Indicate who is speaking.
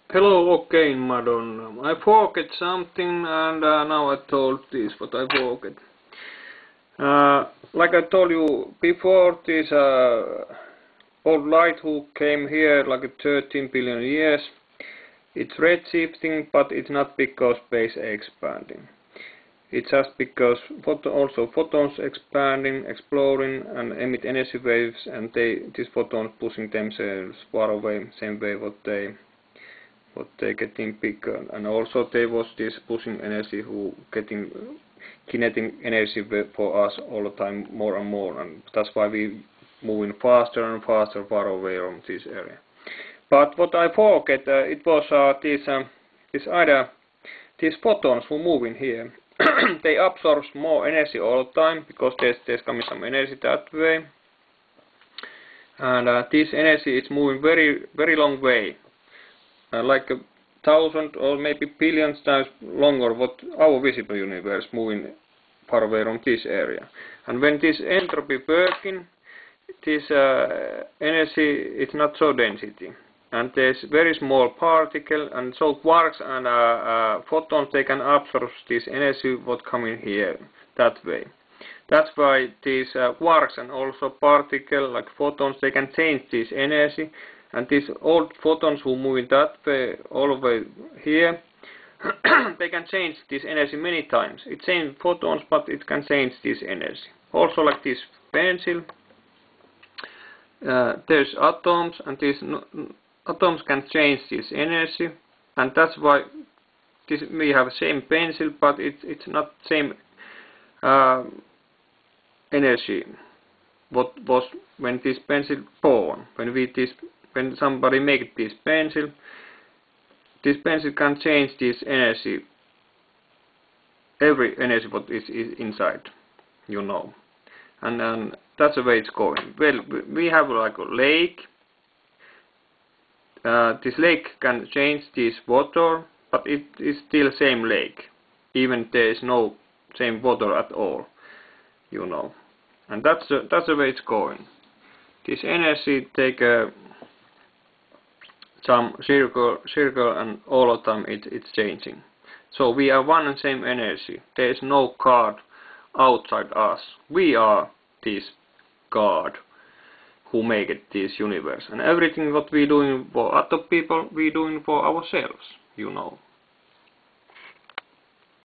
Speaker 1: Hello again, Madonna. I forget something and now I told this what I forget. Like I told you before, this old light who came here like 13 billion years. It's redshifting, but it's not because space expanding. It's just because also photons expanding, exploring, and emit energy waves, and these photons pushing themselves far away, same way what they getting bigger, and also there was this pushing energy who getting kinetic energy for us all the time more and more, and that's why we moving faster and faster far away from this area. But what I forget, it was these photons who moving here. They absorb more energy all the time because there's coming some energy that way, and this energy is moving very long way. Like 1,000 or maybe billions times longer what our visible universe moving far away from this area. And when this entropy working, this energy is not so density. And there's very small particle, and so quarks and photons, they can absorb this energy what coming here that way. That's why these quarks and also particle like photons, they can change this energy. And these old photons who move in that way, all the way here, they can change this energy many times. It's same photons, but it can change this energy. Also like this pencil, there's atoms, and these atoms can change this energy, and that's why we have same pencil, but it's not same energy what was when this pencil born. When somebody make this pencil can change this energy, every energy what is inside, you know. And that's the way it's going. Well, we have like a lake. This lake can change this water, but it is still same lake, even there is no same water at all, you know. And that's the way it's going. This energy take some circle, and all the time it's changing. So we are one and same energy. There is no God outside us. We are this God who make it this universe. And everything what we doing for other people, we doing for ourselves, you know.